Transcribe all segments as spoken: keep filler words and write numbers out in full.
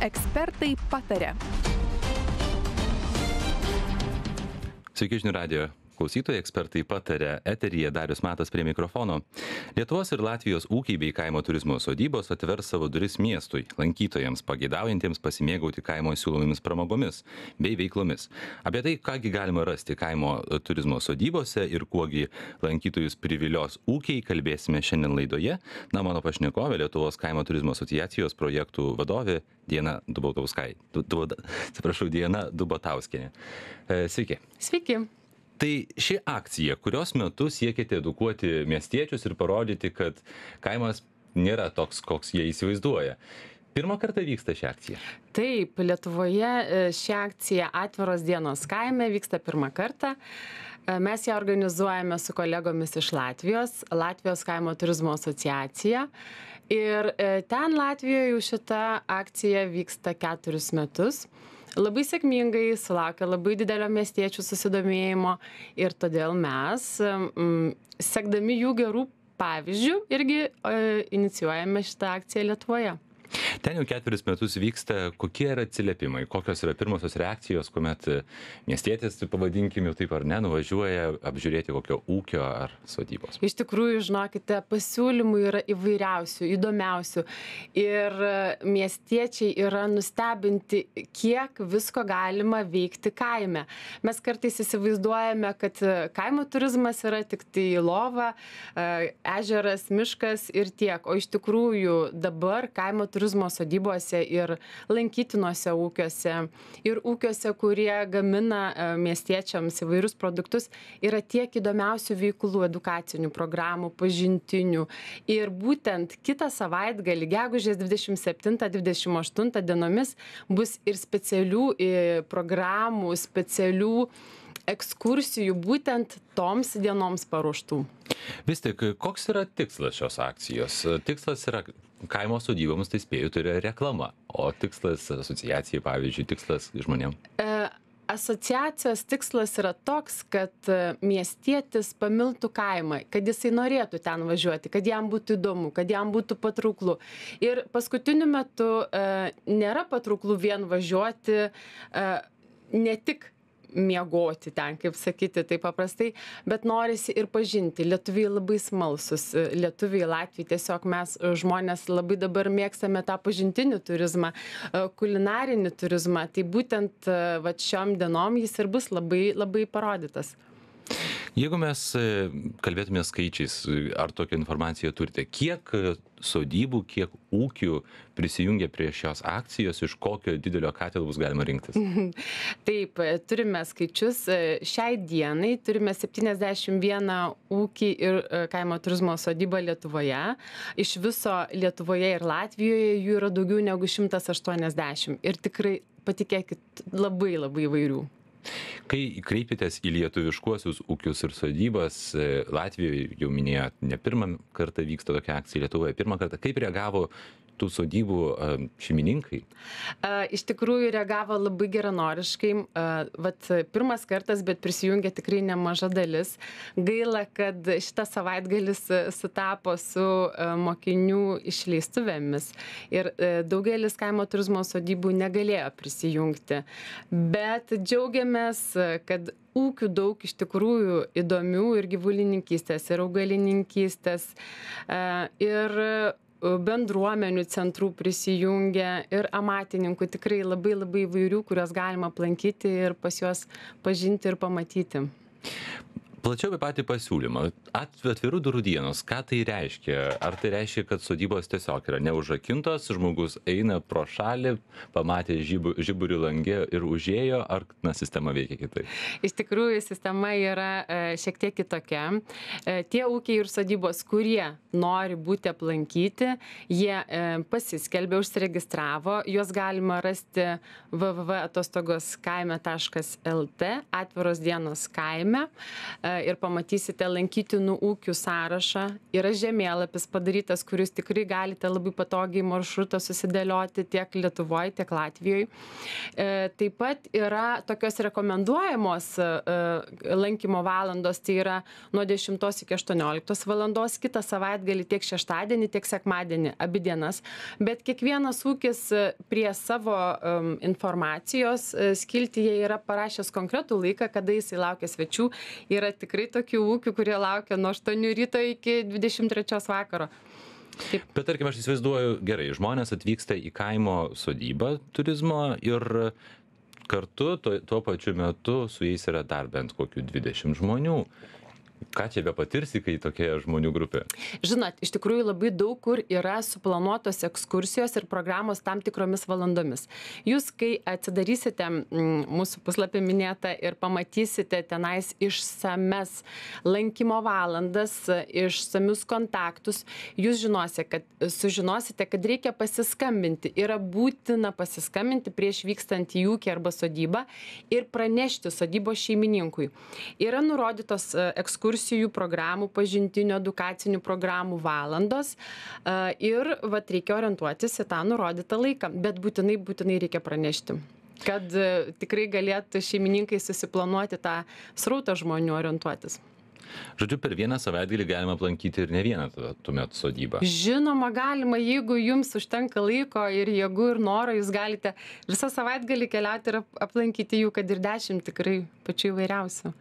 Ekspertai pataria. Sveiki, žinių radijo klausytojai, ekspertai pataria, eteryje Darius Matas prie mikrofono. Lietuvos ir Latvijos ūkiai bei kaimo turizmo sodybos atvers savo duris miestui, lankytojams pageidaujantiems pasimėgauti kaimo siūlomomis pramogomis bei veiklomis. Apie tai, kągi galima rasti kaimo turizmo sodybose ir kuogi lankytojus privilios ūkiai, kalbėsime šiandien laidoje. Na, mano pašnekovė Lietuvos kaimo turizmo asociacijos projektų vadovė Diana Dubautauskaitė. Du, du, atsiprašau, Diana Dubatauskienė. E, sveiki. Sveiki. Tai ši akcija, kurios metu siekite edukuoti miestiečius ir parodyti, kad kaimas nėra toks, koks jie įsivaizduoja. Pirmą kartą vyksta ši akcija? Taip, Lietuvoje ši akcija Atviros dienos kaime vyksta pirmą kartą. Mes ją organizuojame su kolegomis iš Latvijos, Latvijos kaimo turizmo asociacija. Ir ten Latvijoje jau šita akcija vyksta keturis metus. Labai sėkmingai, sulaukia labai didelio miestiečių susidomėjimo ir todėl mes, mm, sekdami jų gerų pavyzdžių, irgi e, inicijuojame šitą akciją Lietuvoje. Ten jau ketveris metus vyksta, kokie yra atsiliepimai, kokios yra pirmosios reakcijos, kuomet miestietis, pavadinkim jau taip ar ne, nuvažiuoja apžiūrėti kokio ūkio ar sodybos. Iš tikrųjų, žinokite, pasiūlymų yra įvairiausių, įdomiausių ir miestiečiai yra nustebinti, kiek visko galima veikti kaime. Mes kartais įsivaizduojame, kad kaimo turizmas yra tik tai lova, ežeras, miškas ir tiek, o iš tikrųjų dabar kaimo turizmo sodybose ir lankytinuose ūkiuose ir ūkiuose, kurie gamina miestiečiams įvairius produktus, yra tiek įdomiausių veiklų, edukacinių programų, pažintinių. Ir būtent kitą savaitgalį, gegužės dvidešimt septintą dvidešimt aštuntą dienomis, bus ir specialių programų, specialių ekskursijų būtent toms dienoms paruoštų. Vis tik, koks yra tikslas šios akcijos? Tikslas yra kaimo sodyboms, tai spėju, tai yra reklama, o tikslas asociacijai, pavyzdžiui, tikslas žmonėm? E, asociacijos tikslas yra toks, kad miestietis pamiltų kaimą, kad jisai norėtų ten važiuoti, kad jam būtų įdomu, kad jam būtų patrauklu. Ir paskutiniu metu e, nėra patrauklu vien važiuoti, e, ne tik miegoti ten, kaip sakyti, taip paprastai, bet norisi ir pažinti. Lietuviai labai smalsus, lietuviai, Latviai, tiesiog mes žmonės labai dabar mėgstame tą pažintinį turizmą, kulinarinį turizmą, tai būtent va, šiom dienom jis ir bus labai, labai parodytas. Jeigu mes kalbėtume skaičiais, ar tokią informaciją turite, kiek sodybų, kiek ūkių prisijungia prie šios akcijos, iš kokio didelio katilo bus galima rinktis? Taip, turime skaičius. Šiai dienai turime septyniasdešimt vieną ūkį ir kaimo turizmo sodybą Lietuvoje. Iš viso Lietuvoje ir Latvijoje jų yra daugiau negu šimtas aštuoniasdešimt. Ir tikrai, patikėkit, labai labai įvairių. Kai kreipėtės į lietuviškuosius ūkius ir sodybas, Latvijoje jau minėjot, ne pirmą kartą vyksta tokia akcija, Lietuvoje pirmą kartą, kaip reagavo tų sodybų šeimininkai? Iš tikrųjų reagavo labai geranoriškai. Vat pirmas kartas, bet prisijungė tikrai nemaža dalis. Gaila, kad šitas savaitgalis sutapo su mokinių išleistuvėmis ir daugelis kaimo turizmo sodybų negalėjo prisijungti. Bet džiaugiamės, kad ūkių daug iš tikrųjų įdomių ir gyvulininkystės, ir augalininkystės, ir bendruomenių centrų prisijungia ir amatininkų tikrai labai labai įvairių, kuriuos galima aplankyti ir pas juos pažinti ir pamatyti. Plačiau apie patį pasiūlymą. Atvirų durų dienos, ką tai reiškia? Ar tai reiškia, kad sodybos tiesiog yra neužrakintos, žmogus eina pro šalį, pamatė žiburį langė ir užėjo, ar na, sistema veikia kitaip? Iš tikrųjų, sistema yra šiek tiek kitokia. Tie ūkiai ir sodybos, kurie nori būti aplankyti, jie pasiskelbė, užsiregistravo, juos galima rasti w w w taškas atostogos kaime taškas l t, atviros dienos kaime. ir pamatysite lankytinų ūkių sąrašą. Yra žemėlapis padarytas, kuris tikrai galite labai patogiai maršrutą susidėlioti tiek Lietuvoje, tiek Latvijoje. Taip pat yra tokios rekomenduojamos lankymo valandos, tai yra nuo dešimtos iki aštuonioliktos valandos, kitą savaitgalį tiek šeštadienį, tiek sekmadienį, abi dienas. Bet kiekvienas ūkis prie savo um, informacijos skiltyje yra parašęs konkretų laiką, kada jisai laukia svečių. Yra tikrai tokių ūkių, kurie laukia nuo aštuonių ryto iki dvidešimt trečios vakaro. Taip. Bet tarkim, aš įsivaizduoju, gerai, žmonės atvyksta į kaimo sodybą turizmo ir kartu tuo, tuo pačiu metu su jais yra dar bent kokių dvidešimt žmonių. Ką čia be patirsi, kai tokia žmonių grupė? Žinot, iš tikrųjų labai daug kur yra suplanuotos ekskursijos ir programos tam tikromis valandomis. Jūs, kai atsidarysite mūsų puslapį minėtą ir pamatysite tenais išsames lankymo valandas, išsamius kontaktus, jūs žinosite, kad, sužinosite, kad reikia pasiskambinti. Yra būtina pasiskambinti prieš vykstant į ūkį arba sodybą ir pranešti sodybos šeimininkui. Yra nurodytos ekskursijos ekskursijų programų, pažintinių edukacinių programų valandos ir vat, reikia orientuotis į tą nurodytą laiką, bet būtinai, būtinai reikia pranešti, kad tikrai galėtų šeimininkai susiplanuoti tą srautą žmonių orientuotis. Žodžiu, per vieną savaitgalį galima aplankyti ir ne vieną tuomet sodybą. Žinoma, galima, jeigu jums užtenka laiko ir jėgų ir noro, jūs galite visą savaitgalį keliauti ir aplankyti jų, kad ir dešimt tikrai pačių įvairiausių.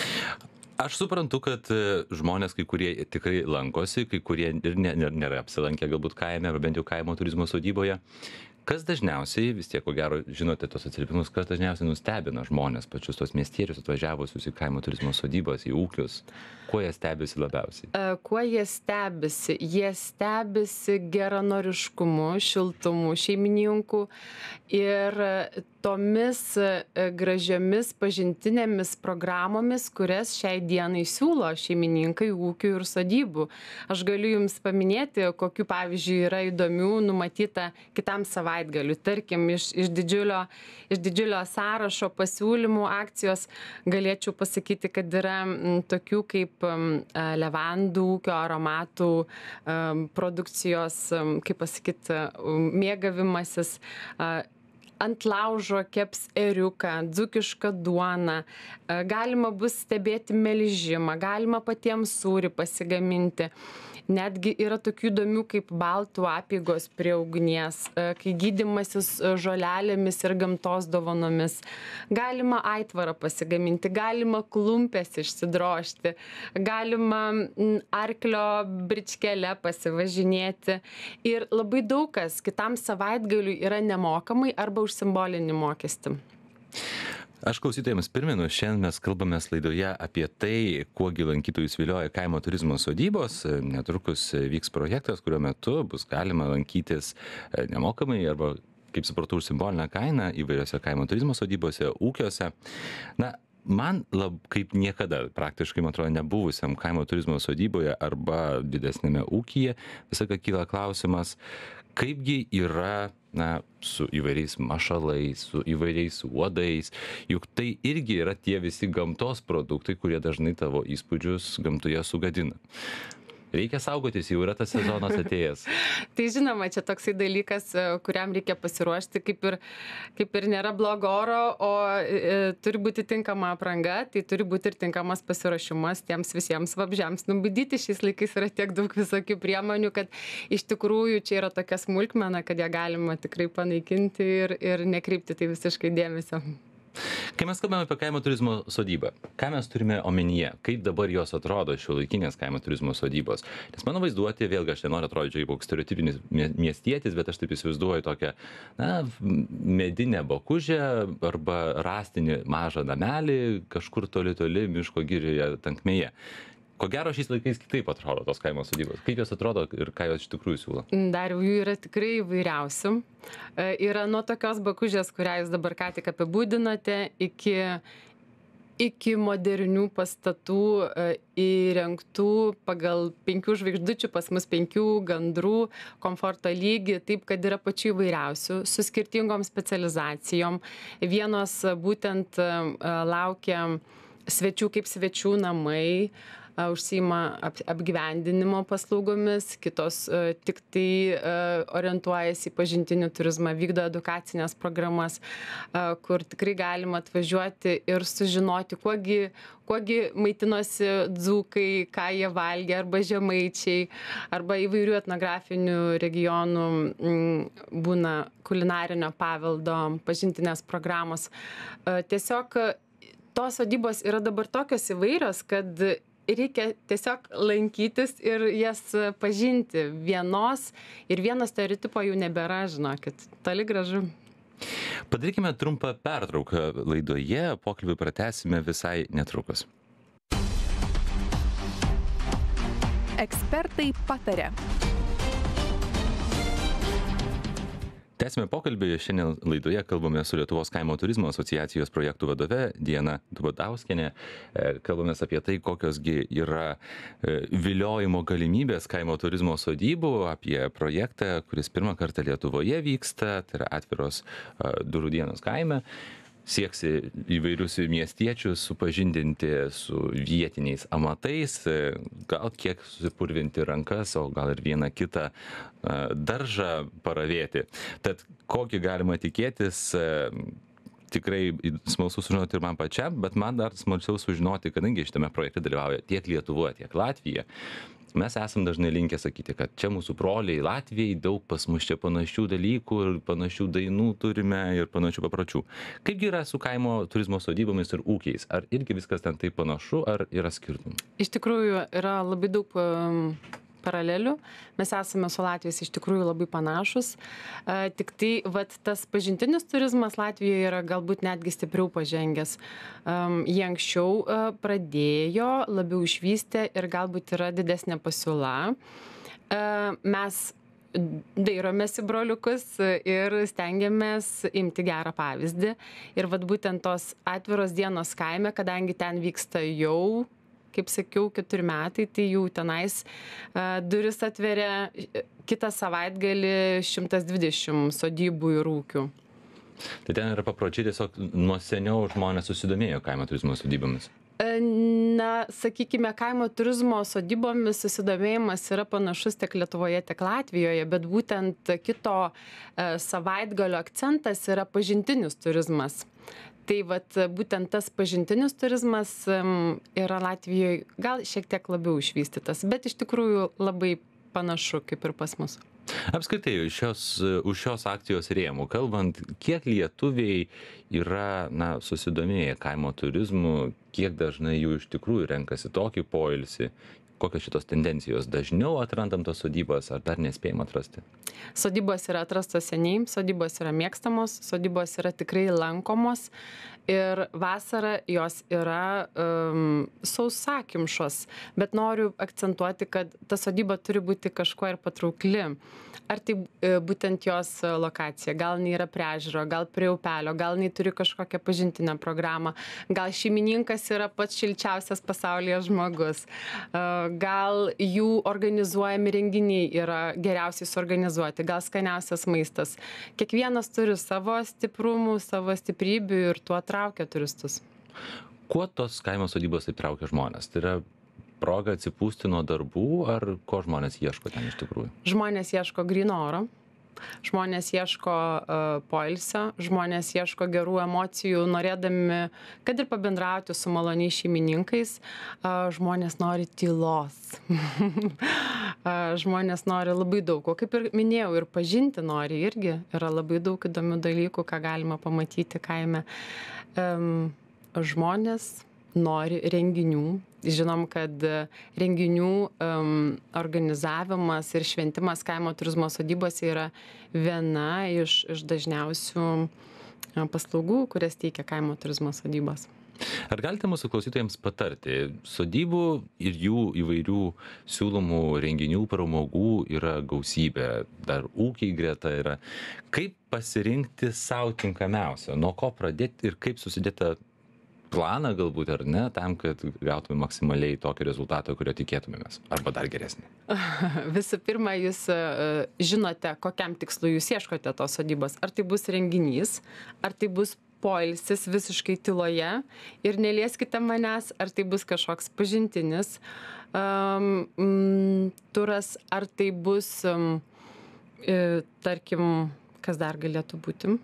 Aš suprantu, kad žmonės, kai kurie tikrai lankosi, kai kurie ir nėra apsilankę galbūt kaime, ar bent jau kaimo turizmo sodyboje. Kas dažniausiai, vis tiek, ko gero, žinote tos atsiliepimus, kas dažniausiai nustebina žmonės, pačius tos miestiečius atvažiavusius į kaimo turizmo sodybas, į ūkius? Kuo jie stebisi labiausiai? Kuo jie stebisi? Jie stebisi geranoriškumu, šiltumu šeimininkų ir tomis gražiomis pažintinėmis programomis, kurias šiai dienai siūlo šeimininkai ūkių ir sodybų. Aš galiu Jums paminėti, kokiu pavyzdžiui yra įdomių numatyta kitam savaitgaliui. Tarkim, iš, iš, didžiulio, iš didžiulio sąrašo pasiūlymų akcijos galėčiau pasakyti, kad yra m, tokių kaip m, levandų ūkio aromatų m, produkcijos, m, kaip pasakyti, mėgavimasis. A, ant laužo keps ėriuką, dzūkišką duoną, galima bus stebėti melžimą, galima patiems sūrį pasigaminti. Netgi yra tokių įdomių kaip baltų apeigos prie ugnies, kai gydymasis žolelėmis ir gamtos dovanomis. Galima aitvarą pasigaminti, galima klumpės išsidrožti, galima arklio bričkelę pasivažinėti. Ir labai daug kas kitam savaitgaliui yra nemokamai arba už simbolinį mokestį. Aš klausytojams primenu, šiandien mes kalbamės laidoje apie tai, kuogi lankytojus vilioja kaimo turizmo sodybos. Netrukus vyks projektas, kurio metu bus galima lankytis nemokamai arba, kaip supratau, už simbolinę kainą įvairiose kaimo turizmo sodybose, ūkiuose. Na, man lab, kaip niekada, praktiškai, man atrodo, nebuvusiam kaimo turizmo sodyboje arba didesnėme ūkyje, visaka kyla klausimas, kaipgi yra, na, su įvairiais mašalais, su įvairiais uodais, juk tai irgi yra tie visi gamtos produktai, kurie dažnai tavo įspūdžius gamtoje sugadina. Reikia saugotis, jau yra tas sezonas atėjęs. Tai žinoma, čia toksai dalykas, kuriam reikia pasiruošti, kaip ir, kaip ir nėra blogo oro, o e, turi būti tinkama apranga, tai turi būti ir tinkamas pasiruošimas tiems visiems vabžiams. Nubudyti šiais laikais yra tiek daug visokių priemonių, kad iš tikrųjų čia yra tokia smulkmena, kad ją galima tikrai panaikinti ir, ir nekreipti tai visiškai dėmesio. Kai mes kalbame apie kaimo turizmo sodybą, ką mes turime omenyje, kaip dabar jos atrodo šiuolaikinės kaimo turizmo sodybos? Nes mano vaizduotė, vėlgi aš nenoriu atrodyti kaip koks stereotipinis miestietis, bet aš taip įsivaizduoju tokią, na, medinę bokužę arba rąstinį mažą namelį kažkur toli toli miško girioje tankmėje. Ko gero šiais laikais kitaip atrodo tos kaimo sodybos. Kaip jos atrodo ir ką jos iš tikrųjų siūlo? Dar jų yra tikrai įvairiausių. Yra nuo tokios bakužės, kurią jūs dabar ką tik apibūdinote, iki, iki modernių pastatų įrengtų pagal penkių žvaigždučių, pas mus penkių gandrų komforto lygį, taip kad yra pačių įvairiausių, su skirtingom specializacijom. Vienos būtent laukia svečių kaip svečių namai, užsiima ap, apgyvendinimo paslaugomis, kitos uh, tik tai uh, orientuojasi į pažintinį turizmą, vykdo edukacinės programas, uh, kur tikrai galima atvažiuoti ir sužinoti, kuogi, kuogi maitinosi dzūkai, ką jie valgė, arba žemaičiai, arba įvairių etnografinių regionų m, būna kulinarinio paveldo, pažintinės programos. Uh, tiesiog tos sodybos yra dabar tokios įvairios, kad reikia tiesiog lankytis ir jas pažinti. Vienos ir vieno stereotipo jau nebėra, žinokit, toli gražu. Padarykime trumpą pertrauką laidoje, pokalbį pratęsime visai netrukus. Ekspertai pataria. Tęsime pokalbį. Šiandien laidoje kalbame su Lietuvos kaimo turizmo asociacijos projektų vadove Diana Dubadauskienė. Kalbamės apie tai, kokiosgi yra viliojimo galimybės kaimo turizmo sodybų, apie projektą, kuris pirmą kartą Lietuvoje vyksta, tai yra atviros durų dienos kaime. Sieksi įvairius miestiečius supažindinti su vietiniais amatais, gal kiek susipurvinti rankas, o gal ir vieną kitą daržą paravėti. Tad kokį galima tikėtis, tikrai smalsu sužinoti ir man pačiam, bet man dar smalsiau sužinoti, kadangi šitame projekte dalyvauja tiek Lietuva, tiek Latvija. Mes esam dažnai linkę sakyti, kad čia mūsų broliai Latvijai, daug pas mus čia panašių dalykų ir panašių dainų turime ir panašių papročių. Kaipgi yra su kaimo turizmo sodybomis ir ūkiais? Ar irgi viskas ten taip panašu, ar yra skirtumų? Iš tikrųjų yra labai daug um, paralelių. Mes esame su Latvijos iš tikrųjų labai panašus. Uh, tik tai vat, tas pažintinis turizmas Latvijoje yra galbūt netgi stipriau pažengęs. Um, jie anksčiau uh, pradėjo, labiau išvystę ir galbūt yra didesnė pasiūla. Uh, mes dairomės į broliukus ir stengiamės imti gerą pavyzdį. Ir vat būtent tos atviros dienos kaime, kadangi ten vyksta jau, kaip sakiau, keturi metai, tai jau tenais uh, duris atveria kitą savaitgalį šimtas dvidešimt sodybų ir ūkių. Tai ten yra papročiai, tiesiog nuo seniau žmonės susidomėjo kaimo turizmo sodybomis? Na, sakykime, kaimo turizmo sodybomis susidomėjimas yra panašus tiek Lietuvoje, tiek Latvijoje, bet būtent kito uh, savaitgalio akcentas yra pažintinis turizmas. Tai vat būtent tas pažintinis turizmas um, yra Latvijoje gal šiek tiek labiau išvystytas, bet iš tikrųjų labai panašu kaip ir pas mus. Apskritai, šios, už šios akcijos rėmų kalbant, kiek lietuviai yra na, susidomėję kaimo turizmu, kiek dažnai jų iš tikrųjų renkasi tokį poilsį, kokios šitos tendencijos, dažniau atrandam tos sodybas ar dar nespėjom atrasti? Sodybos yra atrastos seniai, sodybos yra mėgstamos, sodybos yra tikrai lankomos ir vasarą jos yra um, sausakimšos, bet noriu akcentuoti, kad ta sodyba turi būti kažkuo ir patraukli. Ar tai būtent jos lokacija, gal jinai yra prie ežero, gal prie upelio, gal jinai turi kažkokią pažintinę programą, gal šeimininkas yra pats šilčiausias pasaulyje žmogus, gal jų organizuojami renginiai yra geriausiai suorganizuoti, gal skaniausias maistas. Kiekvienas turi savo stiprumų, savo stiprybių ir tuo traukia turistus. Kuo tos kaimo sodybos taip traukia žmonės? Tai yra proga atsipūsti nuo darbų, ar ko žmonės ieško ten iš tikrųjų? Žmonės ieško gryno oro, žmonės ieško uh, poilsio, žmonės ieško gerų emocijų, norėdami, kad ir pabendrauti su maloniais šeimininkais, uh, žmonės nori tylos. uh, žmonės nori labai daug, o kaip ir minėjau, ir pažinti nori irgi, yra labai daug įdomių dalykų, ką galima pamatyti kaime. Um, žmonės nori renginių. Žinom, kad renginių um, organizavimas ir šventimas kaimo turizmo sodybose yra viena iš, iš dažniausių paslaugų, kurias teikia kaimo turizmo sodybos. Ar galite mūsų klausytojams patarti, sodybų ir jų įvairių siūlomų renginių, pramogų yra gausybė, dar ūkiai greta yra. Kaip pasirinkti sau tinkamiausią, nuo ko pradėti ir kaip susidėti planą galbūt ar ne, tam, kad gautume maksimaliai tokį rezultatą, kurio tikėtumėmės, arba dar geresnį? Visų pirma, jūs uh, žinote, kokiam tikslui jūs ieškote tos sodybos. Ar tai bus renginys, ar tai bus poilsis visiškai tyloje ir nelieskite manęs, ar tai bus kažkoks pažintinis um, mm, turas, ar tai bus, um, e, tarkim, kas dar galėtų būti.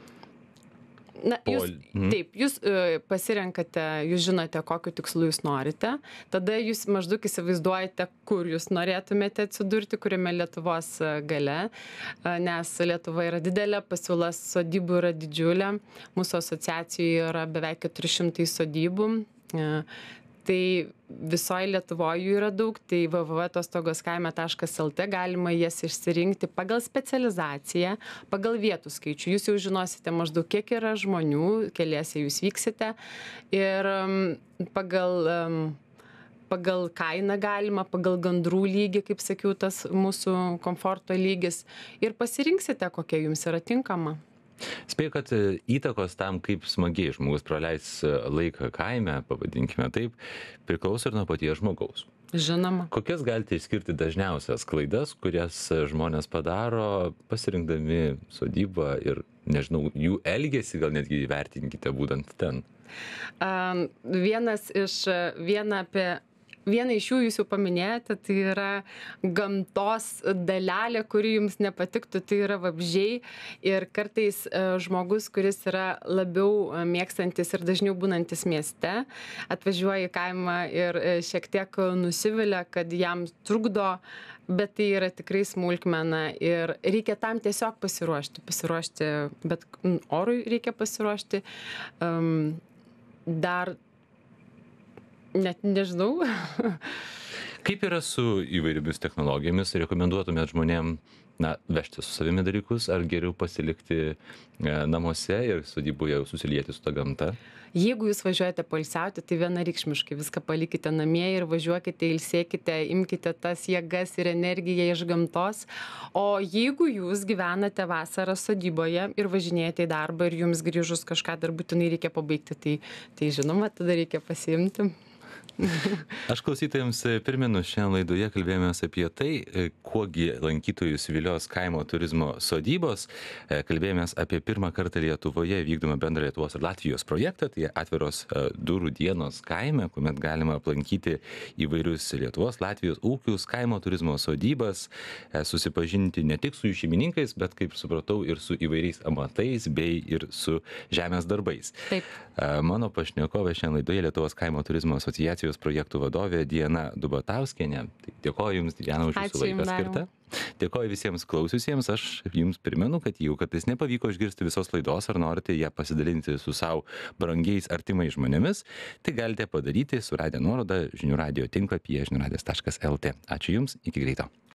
Na, jūs, Pol- mhm. taip, jūs e, pasirenkate, jūs žinote, kokiu tikslu jūs norite, tada jūs maždaug įsivaizduojate, kur jūs norėtumėte atsidurti, kuriame Lietuvos e, gale, E, nes Lietuva yra didelė, pasiūla sodybų yra didžiulė, mūsų asociacijoje yra beveik keturi šimtai sodybų. E, Tai visoje Lietuvoje jų yra daug, tai w w w taškas atostogoskaime taškas l t galima jas išsirinkti pagal specializaciją, pagal vietų skaičių. Jūs jau žinosite maždaug, kiek yra žmonių, keliese jūs vyksite ir um, pagal, um, pagal kainą galima, pagal gandrų lygį, kaip sakiau, tas mūsų komforto lygis ir pasirinksite, kokia jums yra tinkama. Spėju, kad e, įtakos tam, kaip smagiai žmogus praleis e, laiką kaime, pavadinkime taip, priklauso ir nuo paties žmogaus. Žinoma. Kokias galite išskirti dažniausias klaidas, kurias e, žmonės padaro pasirinkdami sodybą ir, nežinau, jų elgesį gal netgi įvertinkite būtent ten? Um, vienas iš, viena apie Vieną iš jų jūs jau paminėjote, tai yra gamtos dalelė, kuri jums nepatiktų, tai yra vabzdžiai. Ir kartais e, žmogus, kuris yra labiau e, mėgstantis ir dažniau būnantis mieste, atvažiuoja į kaimą ir e, šiek tiek nusivilia, kad jam trukdo, bet tai yra tikrai smulkmena ir reikia tam tiesiog pasiruošti. Pasiruošti, bet m, orui reikia pasiruošti. Um, dar Net nežinau. Kaip yra su įvairiomis technologijomis? Rekomenduotumėt žmonėm, na, vežti su savimi dalykus, ar geriau pasilikti e, namuose ir sodyboje susilieti su ta gamta? Jeigu jūs važiuojate poilsiauti, tai vienareikšmiškai viską palikite namie ir važiuokite, ilsėkite, imkite tas jėgas ir energiją iš gamtos. O jeigu jūs gyvenate vasarą sodyboje ir važinėjate į darbą ir jums grįžus kažką dar būtinai reikia pabaigti, tai, tai žinoma, tada reikia pasiimti. Aš klausytojams primenu, šiandien laidoje kalbėjomės apie tai, kuogi lankytojus vilios kaimo turizmo sodybos. Kalbėjomės apie pirmą kartą Lietuvoje vykdomą bendrą Lietuvos ir Latvijos projektą, tai atviros durų dienos kaime, kuomet galima aplankyti įvairius Lietuvos, Latvijos ūkius, kaimo turizmo sodybas, susipažinti ne tik su jų šeimininkais, bet, kaip supratau, ir su įvairiais amatais bei ir su žemės darbais. Taip. Mano pašnekovė šiandien laidoje Lietuvos kaimo turizmo asociacijos projektų vadovė Diana Dubatauskienė. Tai dėkoju Jums, Diana, už Jūsų laiką skirtą. Dėkoju visiems klausiusiems. Aš Jums primenu, kad jeigu kartais nepavyko išgirsti visos laidos ar norite ją pasidalinti su savo brangiais artimais žmonėmis, tai galite padaryti suradę nuorodą žinių radijo tinklapyje žinių radijas taškas l t. Ačiū Jums, iki greito.